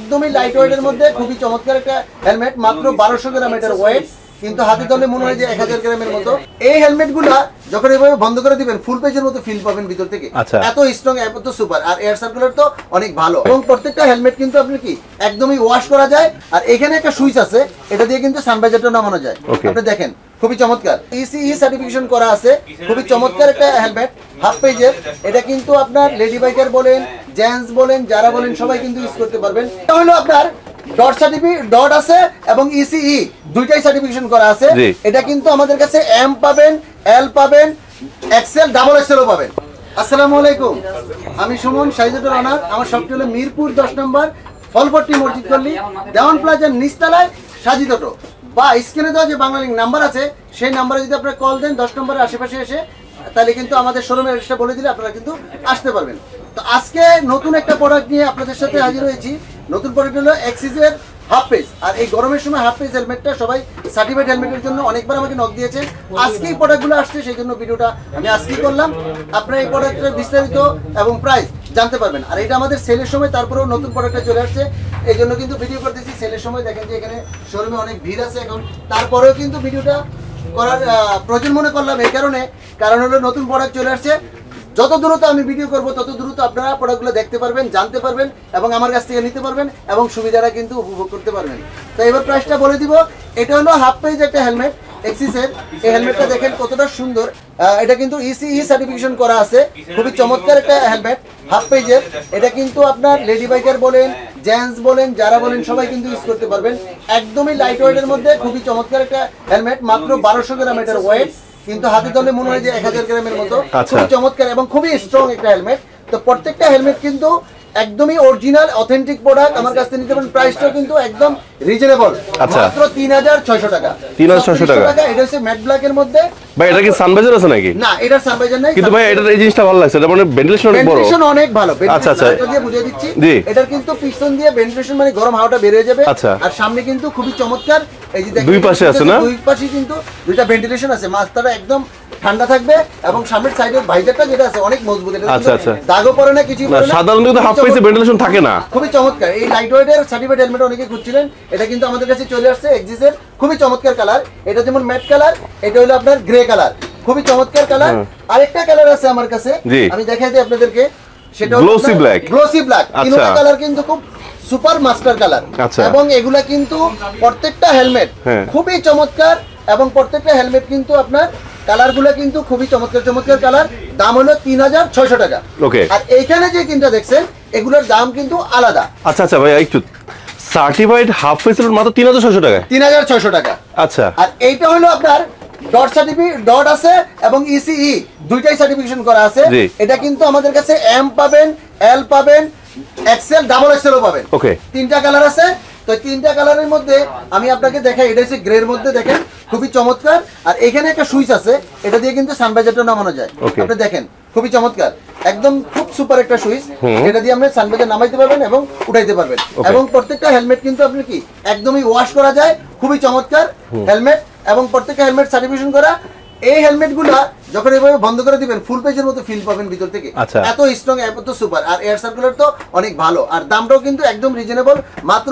একদমই লাইট ওয়েটের মধ্যে খুবই চমৎকার একটা হেলমেট, মাত্র 1200 গ্রাম এটার ওয়েট, কিন্তু হাতে ধরলে মনে হয় যে 1000 গ্রামের মতো। এই হেলমেট গুলা যখন এভাবে বন্ধ করে দিবেন ফুল পেজের মতো ফিল পাবেন ভিতর থেকে, এত স্ট্রং, এত সুপার। আর এয়ার সার্কুলার তো অনেক ভালো, এবং প্রত্যেকটা হেলমেট কিন্তু আপনি কি একদমই ওয়াশ করা যায়। আর এখানে একটা সুইচ আছে, এটা দিয়ে কিন্তু সানভাইজারটা নামানো যায়। আপনি দেখেন খুবই চমৎকার, ইসিই সার্টিফিকেশন করা আছে, খুবই চমৎকার একটা হেলমেট, হাফ পেজের। এটা কিন্তু আপনার লেডি বাইকার বলেন, জেন্টস বলেন, যারা বলেন সবাই কিন্তু ইউজ করতে পারবেন। এটা হলো আপনার ডট সার্টিফিকেট, ডট আছে এবং ইসিই দুইটাই সার্টিফিকেশন করা আছে। এটা কিন্তু আমাদের কাছে এম পাবেন, এল পাবেন, এক্সেল, ডাবল এক্সেলও পাবেন। আসসালামু আলাইকুম, আমি সুমন, শাহিদুর রানার। আমার শপটি হলো মিরপুর 10 নম্বর, ফলপট্টি মসজিদ গলি, দেওয়ান প্লাজার নিচতলায়, সাজিদ অটো। বা স্ক্রিনে দেওয়া যে বাংলা লিঙ্ক নাম্বার আছে, সেই নাম্বারে যদি আপনারা কল দেন 10 নম্বরের আশেপাশে এসে, তাহলে কিন্তু আমাদের শোরুমের অ্যাড্রেসটা বলে দিলে আপনারা কিন্তু আসতে পারবেন। তো আজকে নতুন একটা প্রোডাক্ট নিয়ে আপনাদের সাথে হাজির হয়েছি। নতুন প্রোডাক্ট হলো এক্সিসের হাফ পেজ। আর এই গরমের সময় হাফ পেজ হেলমেটটা সবাই সার্টিফাইড হেলমেটের জন্য অনেকবার আমাকে নক দিয়েছেন। আজকেই প্রোডাক্টগুলো আসছে, সেই জন্য ভিডিওটা আমি আজকেই করলাম। আপনারা এই প্রোডাক্টের বিস্তারিত এবং প্রাইস জানতে পারবেন। আর এটা আমাদের সেলের সময়, তারপরেও নতুন প্রোডাক্টটা চলে আসছে, এই জন্য কিন্তু ভিডিও করতেছি। সেলের সময় দেখেন যে এখানে শোরুমে অনেক ভিড় আছে এখন, তারপরেও কিন্তু ভিডিওটা করার প্রয়োজন মনে করলাম এই কারণ হলো নতুন প্রোডাক্ট চলে আসছে। যত দ্রুত আমি ভিডিও করব তত দ্রুত আপনারা প্রোডাক্টগুলো দেখতে পারবেন, জানতে পারবেন এবং আমার কাছ থেকে নিতে পারবেন এবং সুবিধাটা কিন্তু উপভোগ করতে পারবেন। তো এবার প্রাইসটা বলে দিব। এটা হলো হাফ পেজ একটা হেলমেট এক্সিসের। এই হেলমেটটা দেখেন কতটা সুন্দর, এটা কিন্তু ইসিই সার্টিফিকেশন করা আছে, খুবই চমৎকার একটা হেলমেট, হাফ পেজের। এটা কিন্তু আপনার লেডি বাইকার বলেন, জেন্টস বলেন, যারা বলেন সবাই কিন্তু ইউজ করতে পারবেন। একদমই লাইট ওয়েটের মধ্যে খুবই চমৎকার একটা হেলমেট, মাত্র 1200 গ্রাম এটার ওয়েট, কিন্তু হাতে ধরলে মনে হয় যে 1000 গ্রামের মতো। খুবই চমৎকার এবং খুবই স্ট্রং একটা হেলমেট। তো প্রত্যেকটা হেলমেট কিন্তু একদমই অরিজিনাল অথেন্টিক প্রোডাক্ট, আমার কাছ থেকে নিতে পারেন। প্রাইসটাও কিন্তু একদম রিজনেবল, মাত্র 3600 টাকা। 3600 টাকা। এটা হচ্ছে ম্যাট ব্ল্যাক এর মধ্যে। ভাই এটা কি সানভাইজার আছে নাকি? না, এটা সানভাইজার নাই, কিন্তু ভাই এটার এই জিনিসটা ভালো লাগছে, এটা মানে ভেন্টিলেশন অনেক বড়, ভেন্টিলেশন অনেক ভালো। আচ্ছা আচ্ছা, এটা দিয়ে বুঝিয়ে দিচ্ছি। এটার কিন্তু পিছন দিয়ে ভেন্টিলেশন, মানে গরম হাওয়াটা বের হয়ে যাবে। আর সামনে কিন্তু খুবই চমৎকার, এই যে দেখেন দুই পাশে আছে না, দুই পাশে কিন্তু দুইটা ভেন্টিলেশন আছে। মাথাটা একদম ঠান্ডা থাকবে এবং সামনের সাইডের ভাইজারটা যেটা আছে অনেক মজবুত। এটা আচ্ছা আচ্ছা, দাগও পড়ে না, কিছু পড়ে না। সাধারণত কিন্তু হাফ পেজে ভেন্টিলেশন থাকে না। খুবই চমৎকার এই লাইট ওয়েটের সার্টিফাইড হেলমেট অনেকে খুঁজছিলেন, এটা কিন্তু আমাদের কাছে চলে আসছে এক্সিসের। খুবই চমৎকার কালার, এটা যেমন ম্যাট কালার, এটা হলো আপনার গ্রে কালার, খুবই চমৎকার কালার। আরেকটা কালার আছে আমার কাছে, আমি দেখাই দিই আপনাদেরকে, সেটা হলো গ্লোসি ব্ল্যাক। গ্লোসি ব্ল্যাক, তিনটা কালার কিন্তু খুব সুপার মাস্টার কালার, এবং এগুলা কিন্তু প্রত্যেকটা হেলমেট খুবই চমৎকার, এবং প্রত্যেকটা হেলমেট কিন্তু আপনার কালারগুলো কিন্তু খুবই চমৎকার চমৎকার কালার। দাম হলো 3600 টাকা। আর এইখানে যে তিনটা দেখছেন এগুলোর দাম কিন্তু আলাদা। আচ্ছা আচ্ছা ভাই, একটু সার্টিফাইড হাফ পেজের মাত্র 3600 টাকা। 3600 টাকা। আচ্ছা, আর এইটা হলো আপনার ডট সার্টিফিকেট, ডট আছে এবং ইসিই দুইটাই সার্টিফিকেশন করা আছে। এটা কিন্তু আমাদের কাছে এম পাবেন, এল পাবেন, এক্সেল, ডাবল এক্সেলও পাবেন। তিনটা কালার আছে। তো তিনটা কালারের মধ্যে আমি আপনাকে দেখাই, এটা হচ্ছে গ্রের মধ্যে, দেখেন খুবই চমৎকার। আর এখানে একটা সুইচ আছে, এটা দিয়ে কিন্তু সানভাইজারটা নামানো যায়। আপনি দেখেন খুবই চমৎকার, একদম খুব সুপার একটা সুইচ, এটা দিয়ে আপনি সানভাইজার নামাইতে পারবেন এবং উঠাইতে পারবেন। এবং প্রত্যেকটা হেলমেট কিন্তু আপনি কি একদমই ওয়াশ করা যায়, খুবই চমৎকার হেলমেট, এবং প্রত্যেকটা হেলমেট সার্টিফিকেশন করা। এই হেলমেট গুলা যখন এভাবে বন্ধ করে দিবেন ফুল পেজের মতো ফিল পাবেন ভিতর থেকে, এত স্ট্রং, এত সুপার। আর এয়ার সার্কুলার তো অনেক ভালো, আর দামটাও কিন্তু একদম রিজনেবল, মাত্র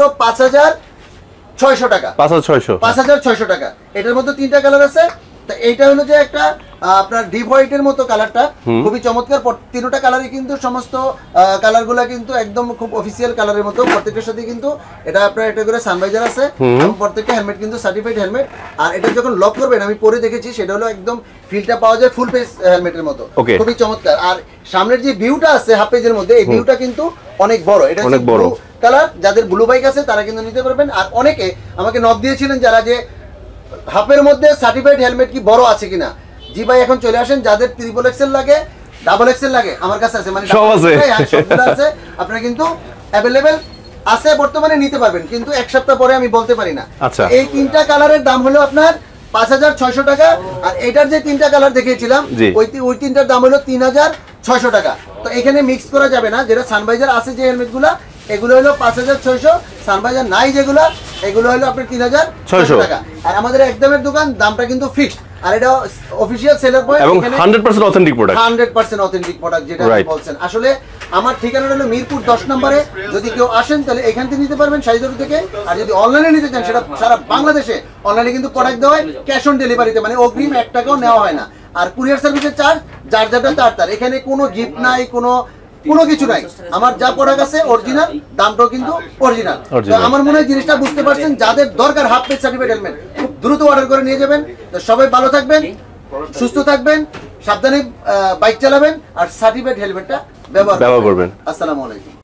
5600 টাকা। 5600 টাকা। এটার মধ্যে তিনটা কালার আছে। তা এইটা হলো যে একটা আপনার ডিপ হোয়াইটের মতো কালারটা, খুবই চমৎকার। তিনটা কালারই কিন্তু সমস্ত কালারগুলা কিন্তু একদম খুব অফিসিয়াল কালারের মতো। প্রত্যেকটার সাথে কিন্তু এটা আপনার একটা করে সানভাইজার আছে, এবং প্রত্যেকটা হেলমেট কিন্তু সার্টিফাইড হেলমেট। আর এটা যখন লক করবেন, আমি পরে দেখেছি, সেটা হলো একদম ফিলটা পাওয়া যায় ফুল পেজ হেলমেটের মতো, খুবই চমৎকার। আর সামনের যে ভিউটা আছে হাফ পেজের মধ্যে, এই ভিউটা কিন্তু অনেক বড়। এটা অনেক বড় কালার, যাদের ব্লু বাইক আছে তারা কিন্তু নিতে পারবেন। আর অনেকে আমাকে নক দিয়েছিলেন যারা, যে হাফের মধ্যে সার্টিফাইড হেলমেট কি বড় আছে কিনা। জি ভাই, এখন চলে আসেন, যাদের ট্রিপল এক্সেল লাগে, ডাবল এক্সেল লাগে, আমার কাছে আছে, মানে সব আছে। আপনারা কিন্তু অ্যাভেলেবেল আছে বর্তমানে, নিতে পারবেন, কিন্তু এক সপ্তাহ পরে আমি বলতে পারি না। এই তিনটা কালারের দাম হলো আপনার 5600 টাকা। আর এটার যে তিনটা কালার দেখিয়েছিলাম, ওই তিনটার দাম হলো 3600 টাকা। তো এখানে মিক্স করা যাবে না। যেটা সানভাইজার আছে যে হেলমেট গুলা, এগুলো হলো 5600, সানভাইজার নাই যেগুলো, এগুলো হলো আপনার 3600 টাকা। আর আমাদের একদমের দোকান, দামটা কিন্তু ফিক্সড। আর এটা অফিশিয়াল সেলার পয়েন্ট, এবং 100% অথেন্টিক প্রোডাক্ট, 100% অথেন্টিক প্রোডাক্ট যেটা আপনি বলছেন। আসলে আমার ঠিকানাটা হলো মিরপুর 10 নম্বরে। যদি কেউ আসেন তাহলে এখান থেকে নিতে পারবেন শাড়িদুরি থেকে। আর যদি অনলাইনে নিতে চান সেটা সারা বাংলাদেশে অনলাইনে কিন্তু প্রোডাক্ট দেওয়া হয় ক্যাশ অন ডেলিভারিতে, মানে অগ্রিম 1 টাকাও নেওয়া হয় না। আর কুরিয়ার সার্ভিসের চার্জ যার যারটা তার। এখানে কোনো গিফট নাই, কোনো কিছু নাই। আমার যা প্রোডাক্ট আছে অরিজিনাল, দামটাও কিন্তু অরিজিনাল। আমার মনে হয় জিনিসটা বুঝতে পারছেন। যাদের দরকার হাফ পেজ সার্টিফাইড হেলমেট খুব দ্রুত অর্ডার করে নিয়ে যাবেন। তো সবাই ভালো থাকবেন, সুস্থ থাকবেন, সাবধানে বাইক চালাবেন আর সার্টিফাইড হেলমেটটা ব্যবহার করবেন। আসসালামু আলাইকুম।